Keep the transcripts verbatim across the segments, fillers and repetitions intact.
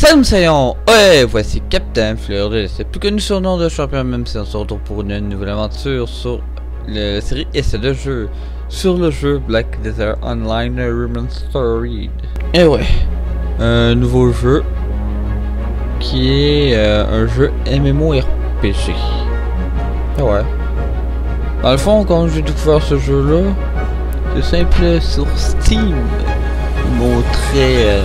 Salut Sayon, ouais, voici Captain Fleur de l'Est, plus connu sur le nom de champion, même si on se retrouve pour une nouvelle aventure sur la série essai de jeu, sur le jeu Black Desert Online Remastered. Et ouais, un nouveau jeu qui est euh, un jeu MMORPG. Et ouais, dans le fond, quand j'ai découvert ce jeu-là, c'est simple, sur Steam, ils montraient... Euh,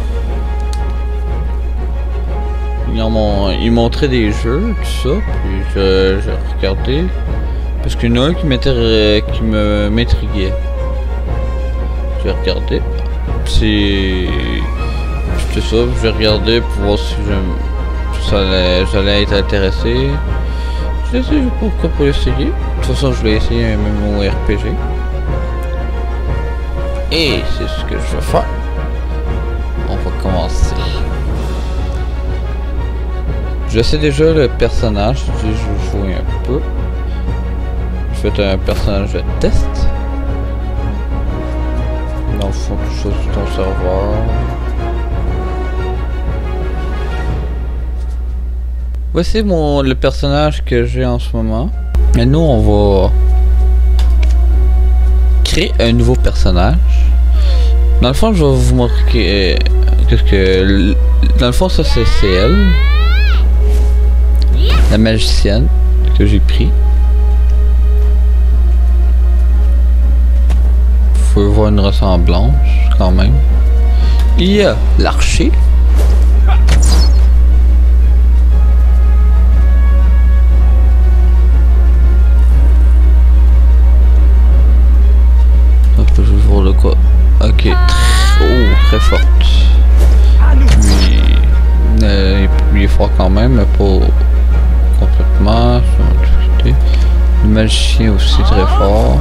Ils, ils montraient des jeux, tout ça, puis je, je regardais, parce qu'il y en a un qui m'intriguait, qui me m'intriguait. J'ai regardé, c'est... C'était ça, j'ai regardé pour voir si j'allais être intéressé. J'ai essayé, pourquoi pas essayer. De toute façon, je voulais essayer un MMORPG. Et c'est ce que je vais faire. On va commencer. Je sais déjà le personnage, je joue un peu. Je fais un personnage de test. Dans le fond, tout ça sur ton serveur. Voici mon, le personnage que j'ai en ce moment. Et nous, on va créer un nouveau personnage. Dans le fond, je vais vous montrer qu'est-ce que... Dans le fond, ça c'est elle. La magicienne que j'ai pris. Vous pouvez voir une ressemblance quand même. Il y a l'archer. On peut juste voir de quoi. Ok, très, oh, très forte. Lui, euh, il est fort quand même, mais pas complètement. Le magicien aussi très fort.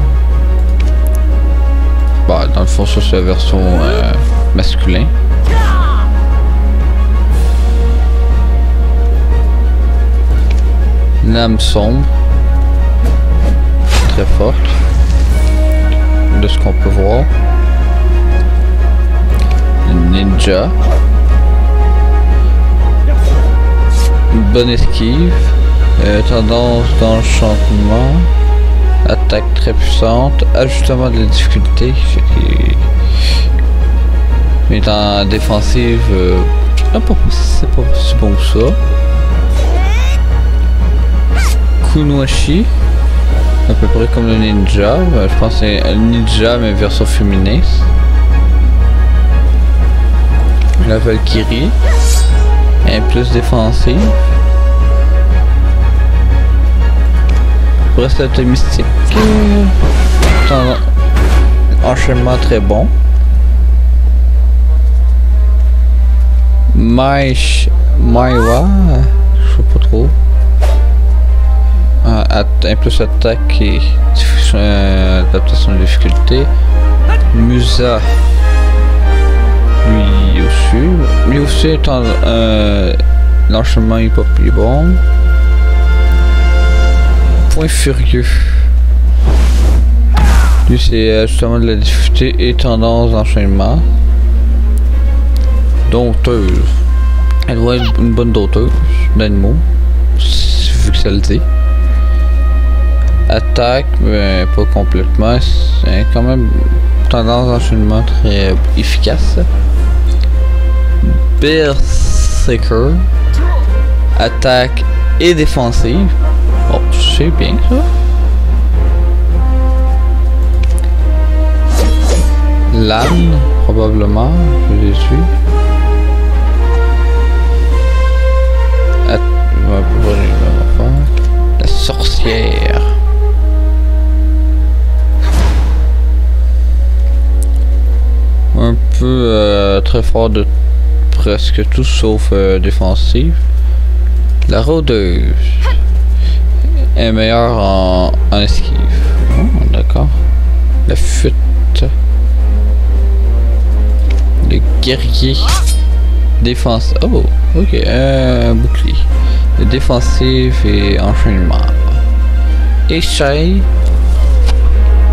Bah, dans le fond, ça c'est la version euh, masculin. L'âme sombre, très forte, de ce qu'on peut voir. Le ninja, une bonne esquive. Euh, tendance d'enchantement, attaque très puissante, ajustement de la difficulté, mais en défensive, euh, c'est pas si bon que ça. Kunoichi, à peu près comme le ninja, euh, je pense que c'est un ninja mais version féminine. La Valkyrie, un plus défensive. Bracelet mystique, euh, enchaînement très bon. Maish, Maiwa, je sais pas trop. Un, un plus attaque et euh, adaptation de difficulté. Musa, lui aussi, lui aussi étant euh, l'enchaînement est pas plus bon. Point furieux. Lui c'est justement de la difficulté et tendance d'enchaînement. Dompteuse. Elle doit être une bonne dompteuse d'animaux, vu que ça le dit. Attaque, mais pas complètement. C'est quand même tendance d'enchaînement très efficace. Berserker. Attaque et défensive. Oh, c'est bien ça. L'âne, probablement, je les suis. At la sorcière. Un peu euh, très fort de presque tout sauf euh, défensive. La rôdeuse est meilleur en, en esquive. Oh, d'accord. La fuite. Le guerrier. Défense. Oh, ok. Un bouclier. Le défensif et enchaînement. Échelle.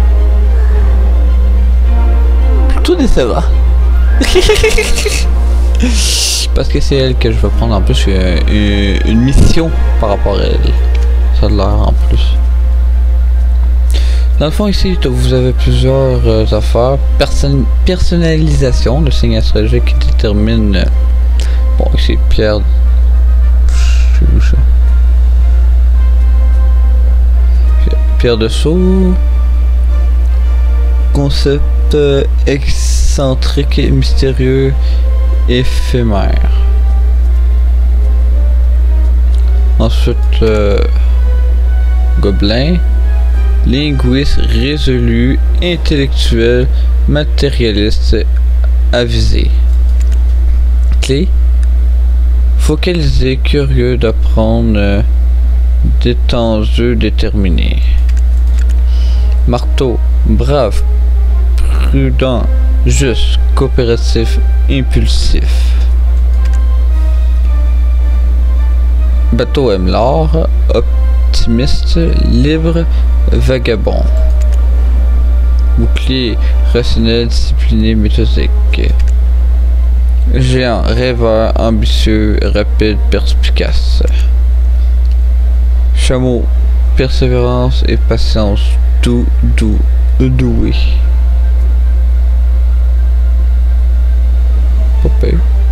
Plutôt décevant. Parce que c'est elle que je vais prendre en plus une, une, une mission par rapport à elle. Ça a l'air en plus. Dans le fond ici vous avez plusieurs euh, affaires. Person personnalisation, le signe astrologique qui détermine euh, bon ici Pierre. Je sais où ça. Pierre de Sceaux. Concept euh, excentrique et mystérieux, éphémère. Ensuite euh, Gobelin. Linguiste résolu, intellectuel, matérialiste, avisé. Clé. Focalisé, curieux d'apprendre, euh, détendu, déterminé. Marteau. Brave, prudent, juste, coopératif, impulsif. Bateau aime l'art, optimiste, libre, vagabond. Bouclier, rationnel, discipliné, méthodique. Géant, rêveur, ambitieux, rapide, perspicace. Chameau, persévérance et patience, doux, doux, doué. Pas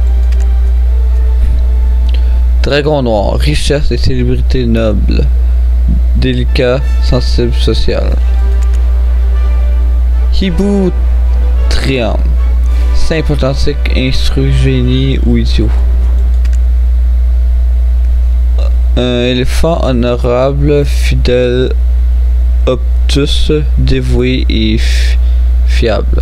Dragon noir, richesse et célébrité noble. Délicat, sensible, social. Hibou Triangle. Simple, authentique, instruit, génie ou idiot. Un éléphant honorable, fidèle, obtus, dévoué et fiable.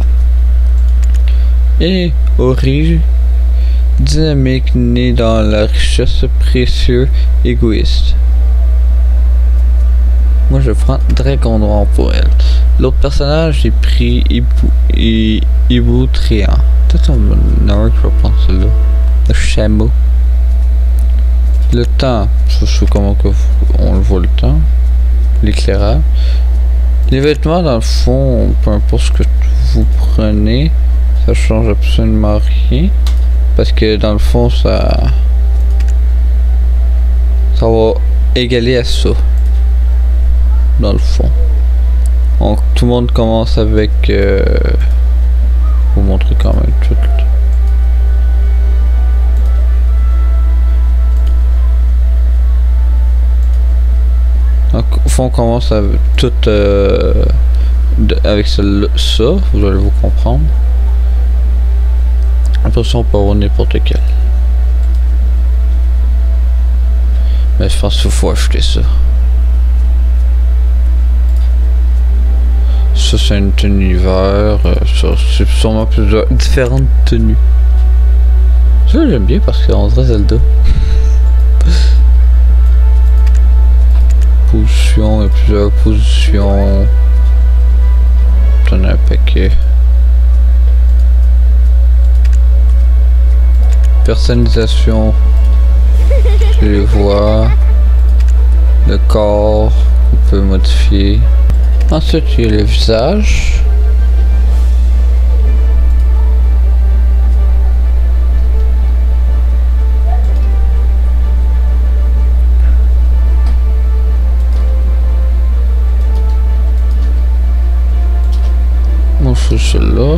Et Ori, dynamique, né dans la richesse, précieux, égoïste. Moi je prends Dragon Noir pour elle. L'autre personnage j'ai pris Hibou et Hibou Triangle. Peut-être un heure que je vais prendre celui-là. Le chameau. Le temps, je sais comment que on le voit le temps. L'éclairage. Les vêtements dans le fond, peu importe ce que vous prenez, ça change absolument rien. Parce que dans le fond ça. Ça va égaler à ça. Dans le fond. Donc tout le monde commence avec euh, vous montrer quand même tout. Donc au fond on commence avec tout euh, de, avec ça, vous allez vous comprendre. Après ça on peut avoir n'importe quel. Mais je pense qu'il faut acheter ça. Ça c'est une tenue hiver, euh, c'est sûrement plusieurs différentes tenues. Ça j'aime bien parce qu'on dirait Zelda. Position et plusieurs positions. T'en as un paquet. Personnalisation. Tu les vois. Le corps, on peut modifier. Ensuite, il y a le visage. On fait celle-là.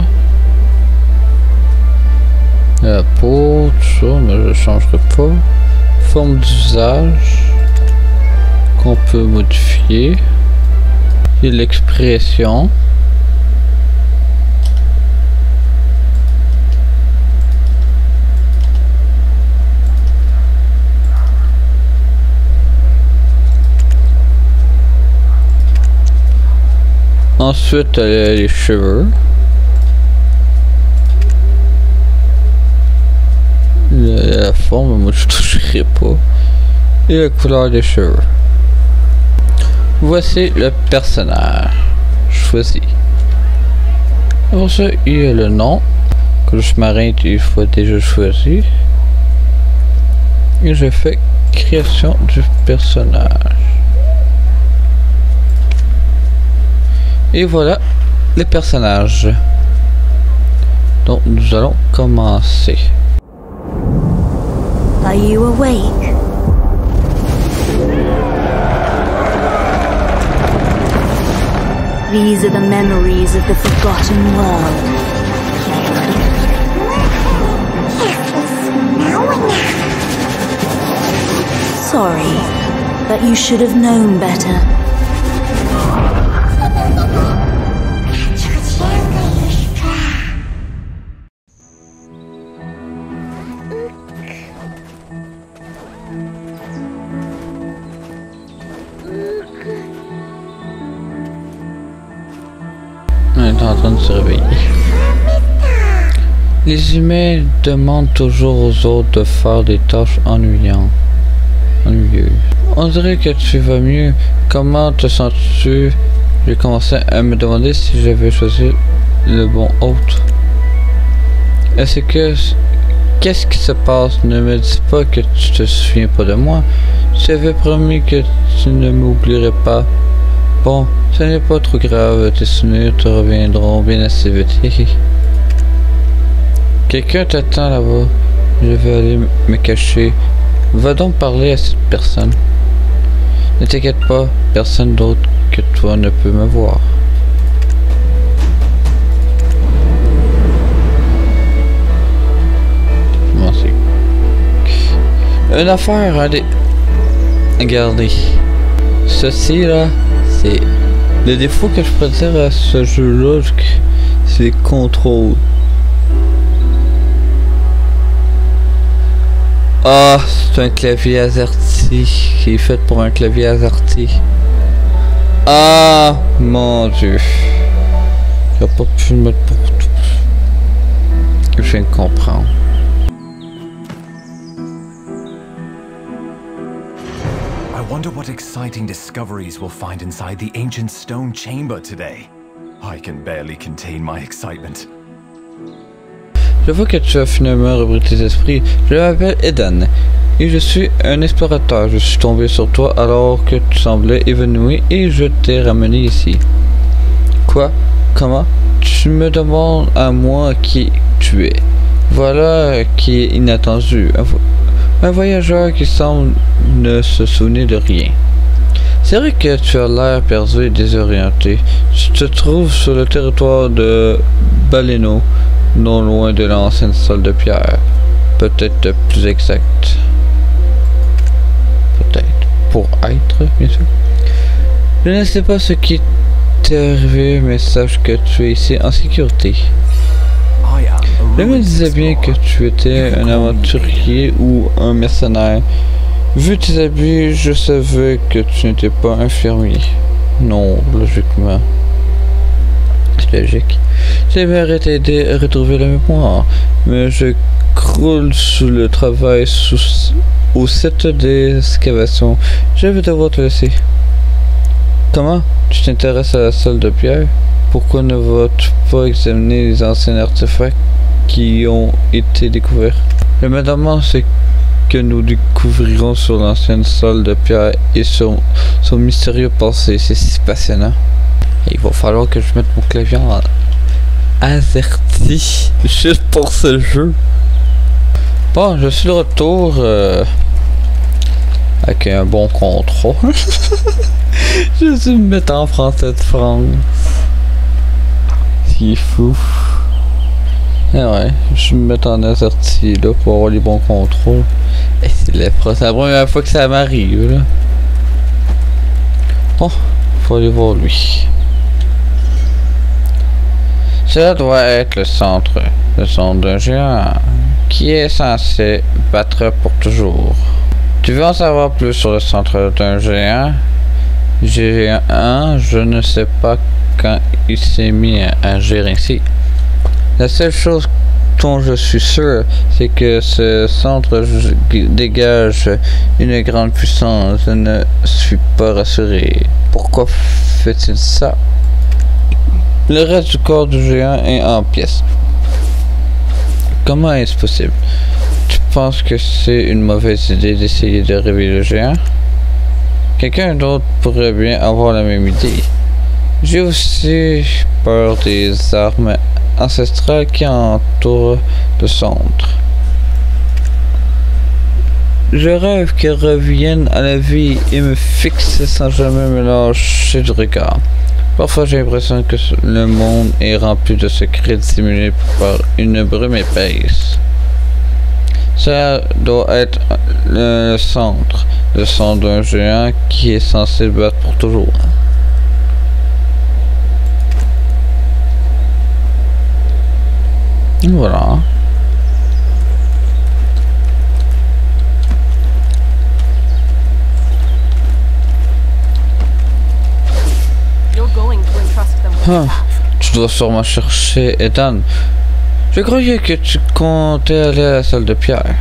La peau, tout ça, mais je ne changerai pas. Forme du visage qu'on peut modifier. Et l'expression. Ensuite, les cheveux. La forme, moi je toucherai pas. Et la couleur des cheveux. Voici le personnage choisi. Pour ça, il y a le nom que le sous-marin il faut déjà choisi. Et je fais création du personnage. Et voilà les personnages. Donc nous allons commencer. Are you awake? These are the memories of the forgotten world. Sorry, but you should have known better. On est en train de se réveiller. Les humains demandent toujours aux autres de faire des tâches ennuyantes. Ennuyeuses. On dirait que tu vas mieux. Comment te sens-tu? J'ai commencé à me demander si j'avais choisi le bon hôte. Est-ce que... Qu'est-ce qui se passe? Ne me dis pas que tu te souviens pas de moi. Tu avais promis que tu ne m'oublierais pas. Bon, ce n'est pas trop grave, tes souvenirs te reviendront bien assez vite. Quelqu'un t'attend là-bas. Je vais aller me cacher. Va donc parler à cette personne. Ne t'inquiète pas, personne d'autre que toi ne peut me voir. Comment c'est? Une affaire, allez. Regardez. Ceci là, c'est le défaut que je pourrais dire à ce jeu-là, c'est le contrôle. Ah, c'est un clavier AZERTY qui est fait pour un clavier AZERTY. Ah, mon Dieu. J'aurais pas pu le mettre pour tout. Je viens de comprendre. I wonder what exciting discoveries we'll find inside the ancient stone chamber today. I can barely contain my excitement. Je vois que tu as finalement repris tes esprits. Je m'appelle Eden et je suis un explorateur. Je suis tombé sur toi alors que tu semblais évanoui et je t'ai ramené ici. Quoi? Comment? Tu me demandes à moi qui tu es. Voilà qui est inattendu. Un, vo un voyageur qui semble ne se souvenir de rien. C'est vrai que tu as l'air perdu et désorienté. Tu te trouves sur le territoire de Baleno, non loin de l'ancienne salle de pierre. Peut-être plus exact. Peut-être. Pour être, bien sûr. Je ne sais pas ce qui t'est arrivé, mais sache que tu es ici en sécurité. Je me disais bien que tu étais un aventurier ou un mercenaire. Vu tes habits, je savais que tu n'étais pas un fermier. Non, logiquement. C'est logique. J'aimerais t'aider à retrouver la mémoire, mais je croule sous le travail sous, au site d'excavation. Je vais devoir te laisser. Comment? Tu t'intéresses à la salle de pierre? Pourquoi ne vas-tu pas examiner les anciens artefacts qui ont été découverts? Je me demande ce que nous découvrirons sur l'ancienne salle de pierre et sur son mystérieux passé. C'est si passionnant. Et il va falloir que je mette mon clavier en AZERTY juste pour ce jeu. Bon, je suis de retour euh, avec un bon contrat. Je vais me mettre en français de France. C'est fou. Ah ouais, je vais me mettre en AZERTY là pour avoir les bons contrôles. Et c'est la première fois que ça m'arrive là. Bon, faut aller voir lui. Cela doit être le centre, le centre d'un géant qui est censé battre pour toujours. Tu veux en savoir plus sur le centre d'un géant? Géant, je ne sais pas quand il s'est mis à agir ainsi. La seule chose dont je suis sûr, c'est que ce centre dégage une grande puissance. Je ne suis pas rassuré. Pourquoi fait-il ça? Le reste du corps du géant est en pièces. Comment est-ce possible? Tu penses que c'est une mauvaise idée d'essayer de réveiller le géant? Quelqu'un d'autre pourrait bien avoir la même idée. J'ai aussi peur des armes ancestrales qui entourent le centre. Je rêve qu'ils reviennent à la vie et me fixent sans jamais me lâcher du regard. Parfois j'ai l'impression que le monde est rempli de secrets dissimulés par une brume épaisse. Ça doit être le centre, le centre d'un géant qui est censé le battre pour toujours. Voilà. Huh. Tu dois sûrement chercher Ethan. Je croyais que tu comptais aller à la salle de pierre.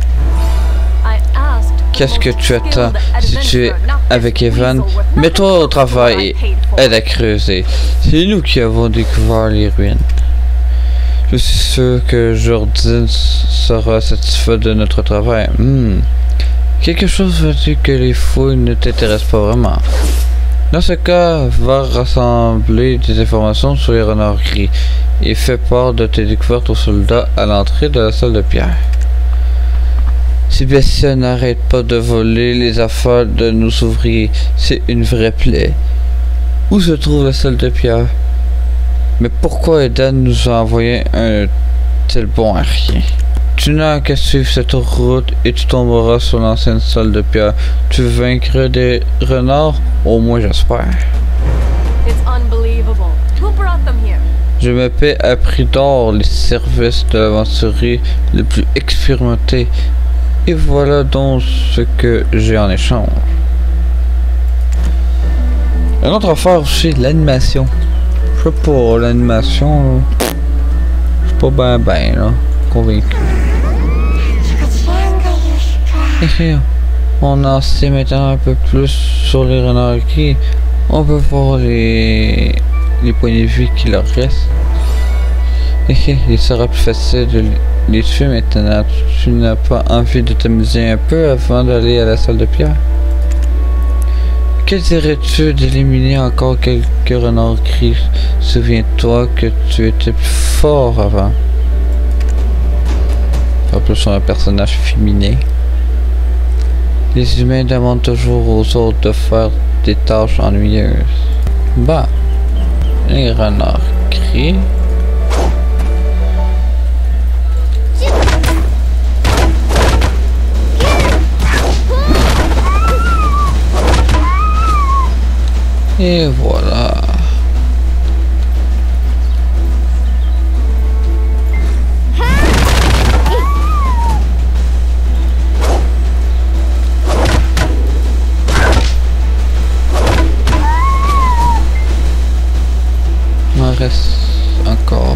Qu'est-ce que tu attends si tu es avec Evan? Mets-toi au travail et aide à creuser. C'est nous qui avons découvert les ruines. Je suis sûr que Jordine sera satisfait de notre travail. Hmm. Quelque chose veut dire que les fouilles ne t'intéressent pas vraiment. Dans ce cas, va rassembler des informations sur les renards gris et fais part de tes découvertes aux soldats à l'entrée de la salle de pierre. Ces bestiaux n'arrêtent pas de voler les affaires de nos ouvriers, c'est une vraie plaie. Où se trouve la salle de pierre? Mais pourquoi Eden nous a envoyé un tel bon à rien? Tu n'as qu'à suivre cette route et tu tomberas sur l'ancienne salle de pierre. Tu vaincras des renards? Au moins j'espère. Je me paie à prix d'or les services de l'aventurier le plus expérimenté. Et voilà donc ce que j'ai en échange. Une autre affaire aussi, l'animation. Je sais pas, l'animation, je suis pas ben ben là, convaincu. On en sait maintenant un peu plus sur les renards gris. On peut voir les, les points de vue qui leur restent. Il sera plus facile de les tuer maintenant. Tu n'as pas envie de t'amuser un peu avant d'aller à la salle de pierre? Que dirais-tu d'éliminer encore quelques renards gris? Souviens-toi que tu étais plus fort avant. En plus, sur un personnage féminin. Les humains demandent toujours aux autres de faire des tâches ennuyeuses. Bah, les renards gris. Et voilà. Il en reste encore.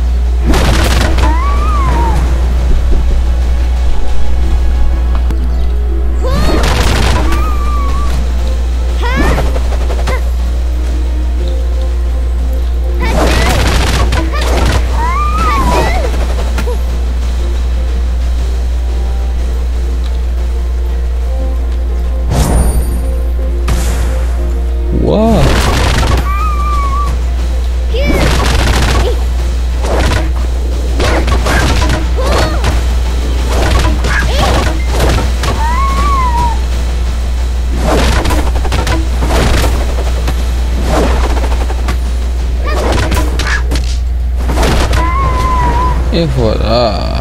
Wow. Et voilà.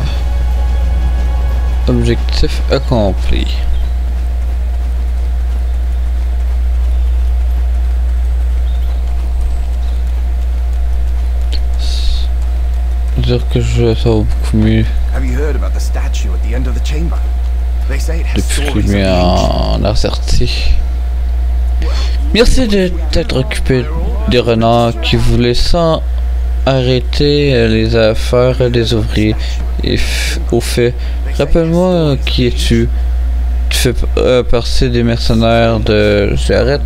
Objectif accompli. Dire que je sors beaucoup mieux depuis que je m'y en asserti. Merci de t'être occupé des renards qui voulaient sans arrêter les affaires des ouvriers. Et au fait, rappelle-moi qui es-tu? Tu fais euh, partie des mercenaires de Jarrett?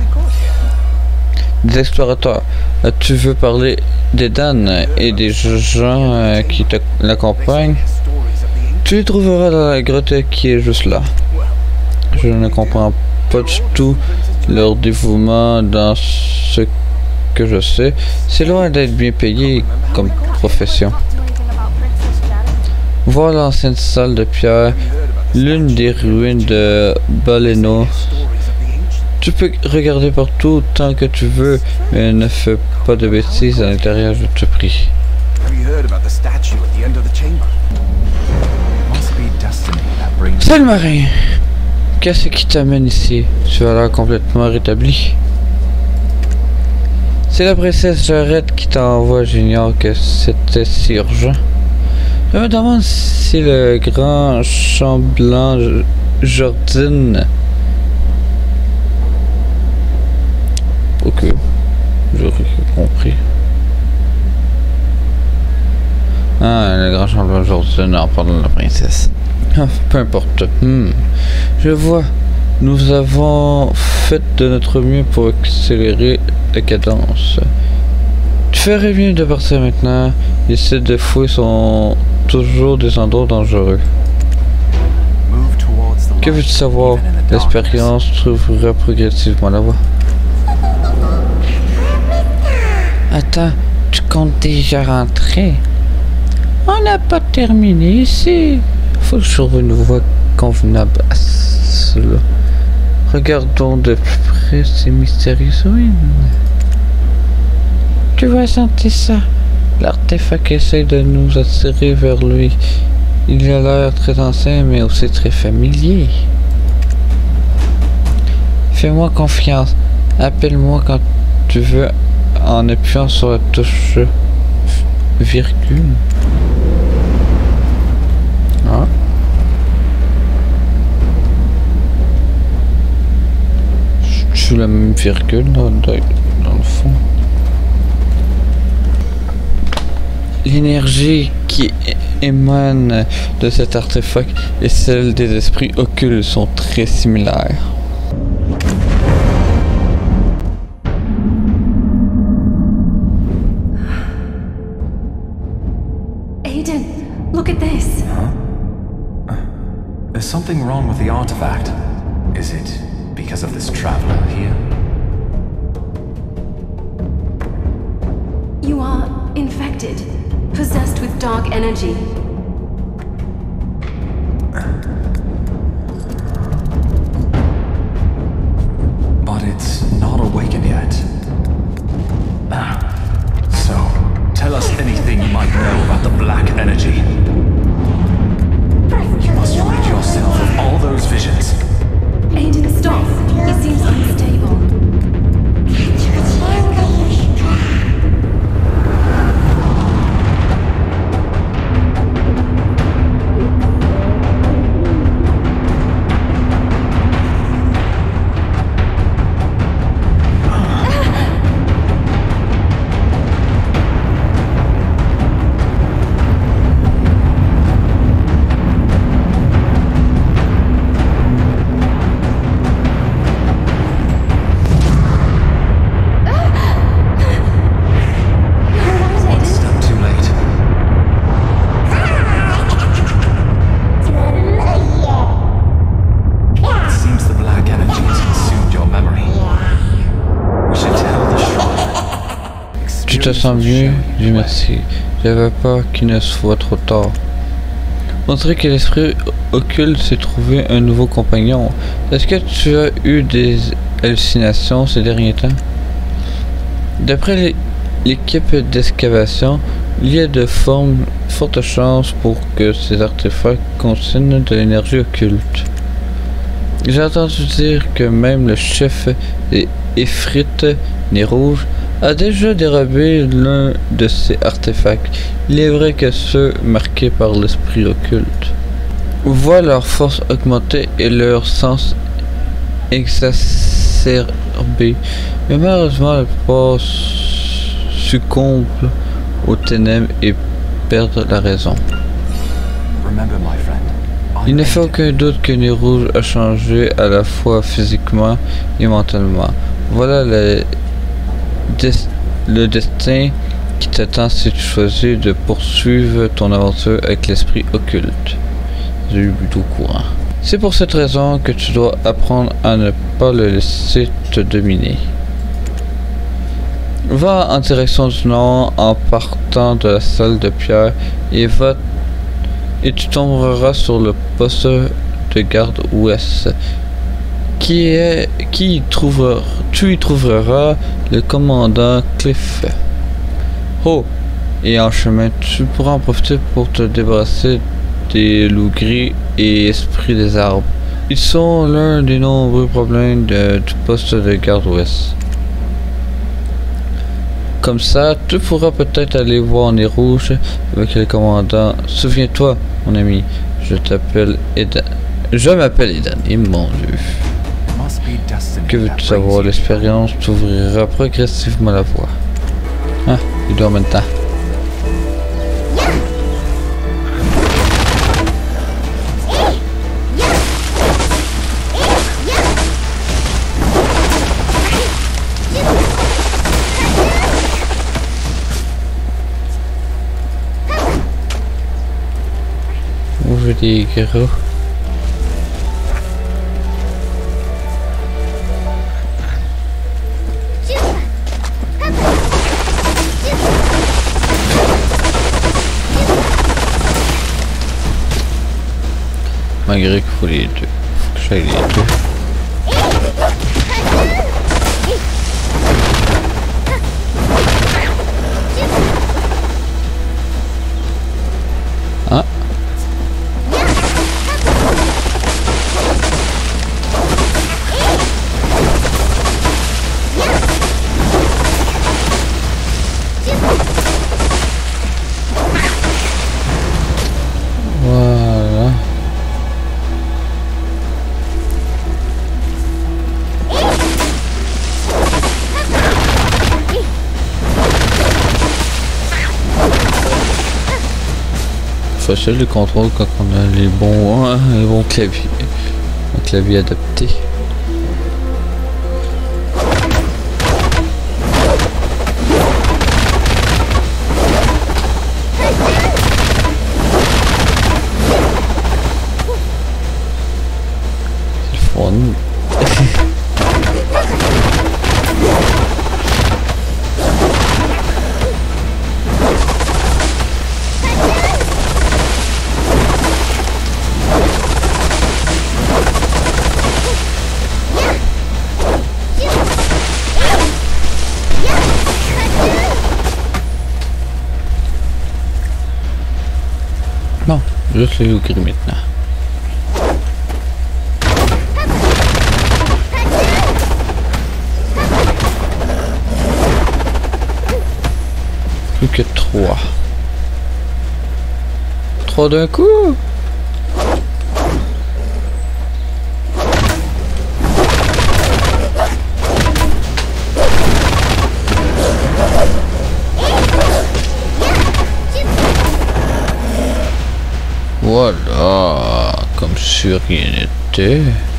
Des explorateurs. Tu veux parler des Dan et des gens euh, qui l'accompagnent? Tu les trouveras dans la grotte qui est juste là. Je ne comprends pas du tout leur dévouement dans ce que je sais. C'est loin d'être bien payé comme profession. Voir l'ancienne salle de pierre l'une des ruines de Baleno. Tu peux regarder partout tant que tu veux, mais ne fais pas de bêtises à l'intérieur, je te prie. Salut marin! Qu'est-ce qui t'amène ici? Tu as l'air complètement rétabli. C'est la princesse Jarrett qui t'envoie, j'ignore que c'était si urgent. Je me demande si le grand chambellan Jordine... Ok, j'aurais compris. Ah, le grand chambellan Jordine en parlant de la princesse. Ah, peu importe. Hmm. Je vois. Nous avons fait de notre mieux pour accélérer la cadence. Tu ferais mieux de partir maintenant. Les sites de fouilles sont toujours des endroits dangereux. Que veux-tu savoir? L'expérience trouvera progressivement la voie. Attends, tu comptes déjà rentrer? On n'a pas terminé ici. Faut que je trouve une voie convenable à cela. Regardons de plus près ces mystérieuses ruines. Tu vas sentir ça? L'artefact essaie de nous attirer vers lui. Il a l'air très ancien mais aussi très familier. Fais-moi confiance. Appelle-moi quand tu veux en appuyant sur la touche virgule. Ah. Je suis la même virgule dans, dans, dans le fond. L'énergie qui émane de cet artefact et celle des esprits occultes sont très similaires. Aiden, look at this. Huh? There's something wrong with the artifact. Is it because of this traveler here? You are infected, possessed with dark energy. But it's not awakened yet. Ah. So, tell us anything you might know about the black energy. You must rid yourself of all those visions. Aiden, stop. He seems unstable. Tu te sens mieux? Dieu merci. J'avais peur qu'il ne soit trop tard. On dirait que l'esprit occulte s'est trouvé un nouveau compagnon. Est-ce que tu as eu des hallucinations ces derniers temps? D'après l'équipe d'excavation, il y a de formes, fortes chances pour que ces artefacts contiennent de l'énergie occulte. J'ai entendu dire que même le chef Ifrit, Nez Rouge, a déjà dérobé l'un de ces artefacts. Il est vrai que ceux marqués par l'esprit occulte voient leur force augmenter et leur sens exacerbé, mais malheureusement la plupart succombent aux ténèbres et perdent la raison. Il ne fait aucun doute que Nez Rouge a changé à la fois physiquement et mentalement. Voilà le, des, le destin qui t'attend si tu choisis de poursuivre ton aventure avec l'esprit occulte. J'ai eu plutôt courant. C'est pour cette raison que tu dois apprendre à ne pas le laisser te dominer. Va en direction du nord en partant de la salle de pierre et va et tu tomberas sur le poste de garde ouest. Qui est, qui y trouvera, tu y trouveras le commandant Cliff. Oh, et en chemin, tu pourras en profiter pour te débarrasser des loups gris et esprits des arbres. Ils sont l'un des nombreux problèmes de, du poste de garde ouest. Comme ça, tu pourras peut-être aller voir Nez Rouge avec le commandant. Souviens-toi, mon ami, je t'appelle Eden. Je m'appelle Eden, et mon Dieu. Que veux-tu savoir? L'expérience t'ouvrira progressivement la voie. Ah, il doit en même temps. Ouvre des gros. Malgré qu'il faut les deux. Faut que j'aille les deux. Ah. Voilà. Facile le contrôle quand on a les bons, hein, les bons claviers, un clavier adapté. C'est fun. Bon, juste le loup gris maintenant. Plus que trois. Trois d'un coup. Voilà, comme si rien n'était.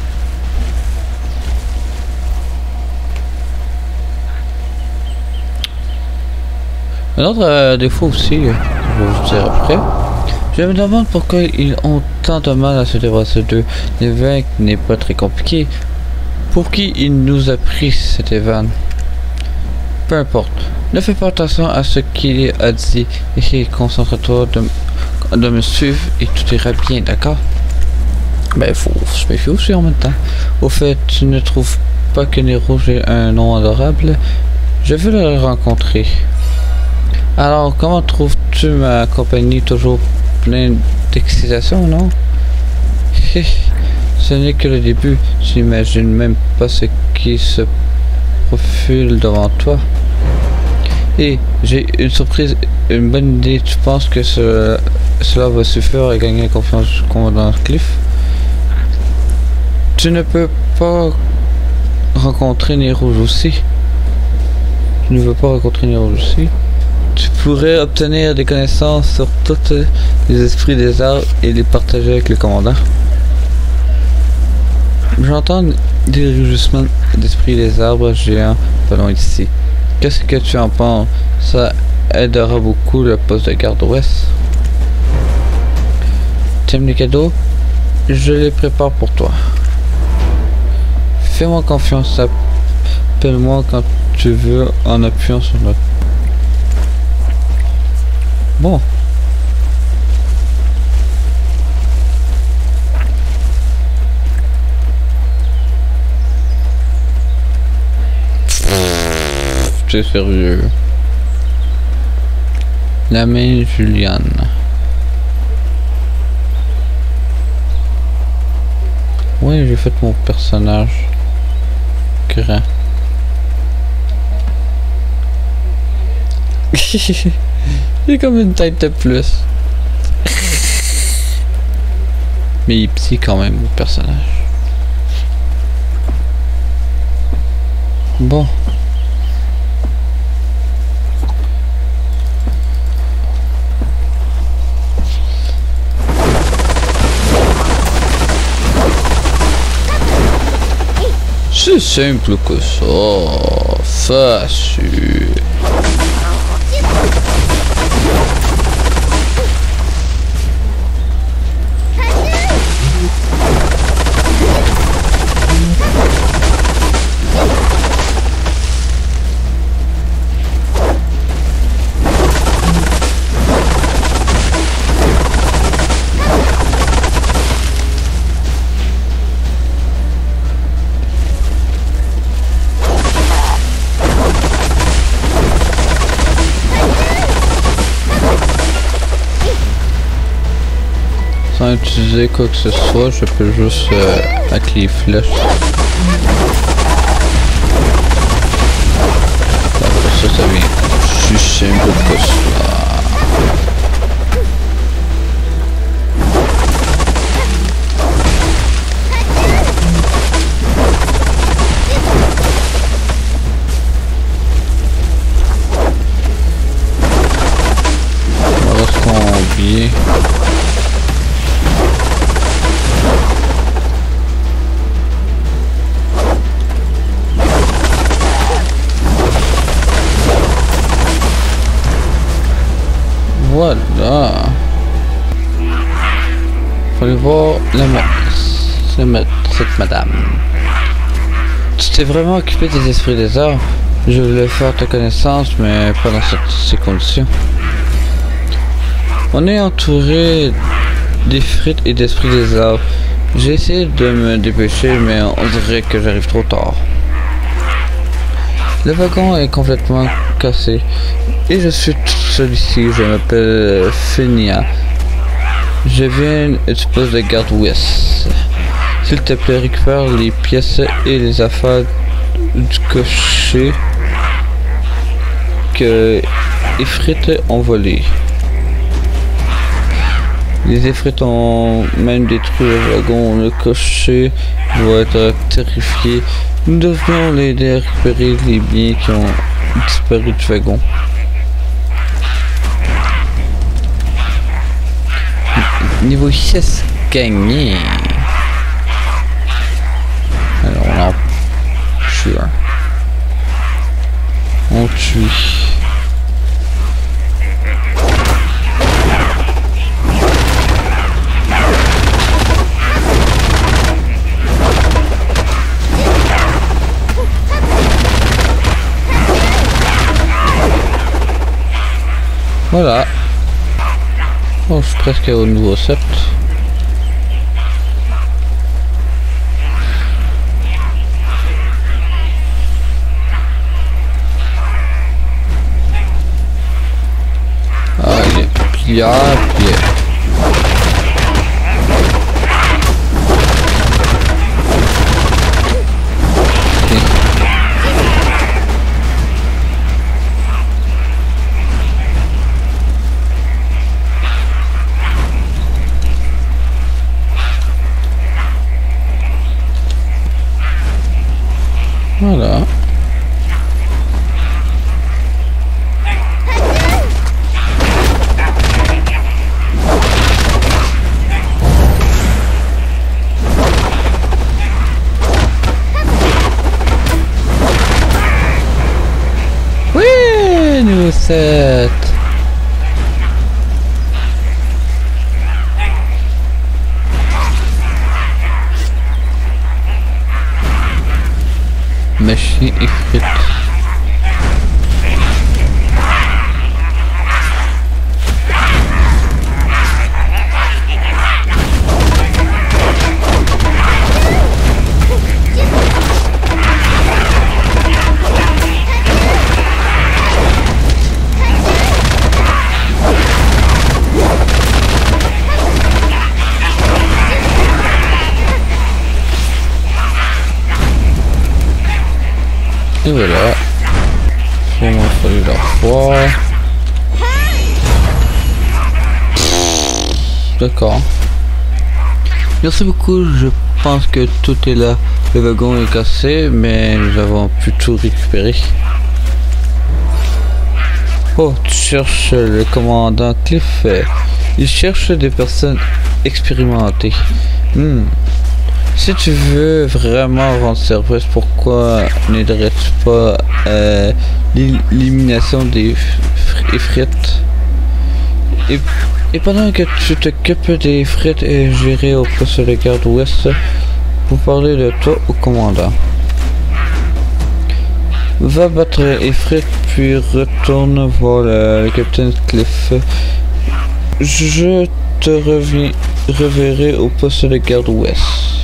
Un autre euh, défaut aussi, euh, je vais vous dire après. Je me demande pourquoi ils ont tant de mal à se débarrasser d'eux. L'évêque n'est pas très compliqué. Pour qui il nous a pris cet Evan? Peu importe. Ne fais pas attention à ce qu'il a dit et concentre-toi de de me suivre et tout ira bien, d'accord? Ben, faut se méfier aussi en même temps. Au fait, tu ne trouves pas que Nez Rouge est un nom adorable? Je veux le rencontrer. Alors, comment trouves-tu ma compagnie toujours pleine d'excitation, non? Ce n'est que le début. Tu n'imagines même pas ce qui se profile devant toi. Et j'ai une surprise, une bonne idée. Tu penses que ce, cela va suffire à gagner la confiance du commandant Cliff? Tu ne peux pas rencontrer Nez Rouge aussi. Tu ne veux pas rencontrer Nez Rouge aussi. Tu pourrais obtenir des connaissances sur tous les esprits des arbres et les partager avec le commandant. J'entends des rugissements d'esprits des arbres géants pas loin d'ici. Qu'est-ce que tu en penses? Ça aidera beaucoup le poste de garde ouest. T'aimes les cadeaux? Je les prépare pour toi. Fais-moi confiance, appelle-moi quand tu veux en appuyant sur notre... Bon. t'es sérieux? La main Juliane. Oui, j'ai fait mon personnage grand. J'ai comme une tête de plus. Mais il est petit quand même, le personnage. Bon. C'est simple que ça. Facile. Sans utiliser quoi que ce soit, je peux juste euh, avec les flèches. Après ça, ça vient plus simple que ça. On va se combiner. Voilà. Fallait voir la, ma la ma cette madame. Tu t'es vraiment occupé des esprits des arbres. Je voulais faire ta connaissance, mais pas dans cette, ces conditions. On est entouré d'effrites et d'esprits des arbres. J'ai essayé de me dépêcher, mais on dirait que j'arrive trop tard. Le wagon est complètement cassé. Et je suis tout seul ici, je m'appelle Fenia. Je viens du poste de garde ouest. S'il te plaît, récupère les pièces et les affaires du cocher que les frites ont volé. Les effrites ont même détruit le wagon. Le cocher doit être terrifié. Nous devons l'aider à récupérer les biens qui ont disparu du wagon. Niveau six gagné. Alors on en tue un. On tue. Voilà. Oh, je suis presque au niveau sept. Allez, pierre, pierre. Voilà. Oui, nous sept. Machine effrite. Et voilà. Vraiment fallu la fois. D'accord. Merci beaucoup, je pense que tout est là. Le wagon est cassé, mais nous avons pu tout récupérer. Oh, tu cherches le commandant Cliff. Il cherche des personnes expérimentées. Hmm. Si tu veux vraiment rendre service, pourquoi n'aiderais-tu pas euh, l'élimination des frites? Et, et pendant que tu t'occupes des frites et gérer au poste de garde ouest, pour parler de toi au commandant. Va battre les frites puis retourne voir le, le capitaine Cliff. Je te reviens, reverrai au poste de garde ouest.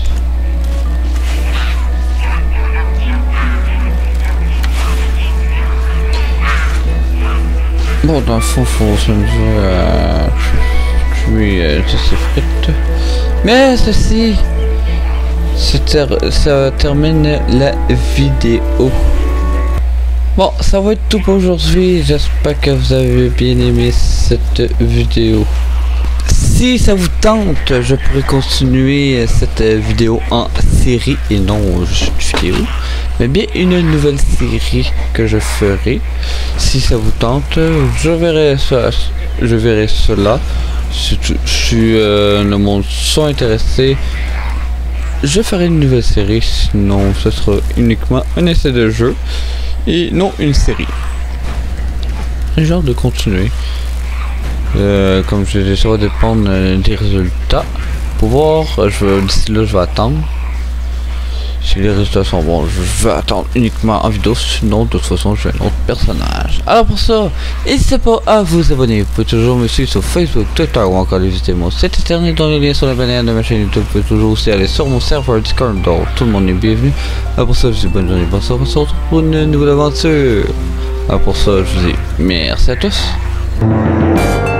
Bon, dans le fond, faut se me dire euh, tuer euh, ces frites. Mais ceci, ter ça termine la vidéo. Bon, ça va être tout pour aujourd'hui. J'espère que vous avez bien aimé cette vidéo. Si ça vous tente, je pourrais continuer cette vidéo en série et non juste vidéo, mais bien une nouvelle série que je ferai. Si ça vous tente, je verrai ça, je verrai cela. Si, tu, si euh, le monde sont intéressés, je ferai une nouvelle série. Sinon, ce sera uniquement un essai de jeu et non une série. Genre de continuer. Euh, comme je dis, ça va dépendre euh, des résultats. Pour voir, je d'ici là, je vais attendre. Si les résultats sont bons, je vais attendre uniquement en vidéo. Sinon, de toute façon, je vais un autre personnage. Alors pour ça, n'hésitez pas à vous abonner. Vous pouvez toujours me suivre sur Facebook, Twitter ou encore visiter mon site internet dans les liens sur la bannière de ma chaîne YouTube. Vous pouvez toujours aussi aller sur mon serveur Discord. Donc, tout le monde est bienvenu. Alors pour ça, je vous dis bonne journée, bonne soirée. On se retrouve pour une nouvelle aventure. Alors pour ça, je vous dis merci à tous.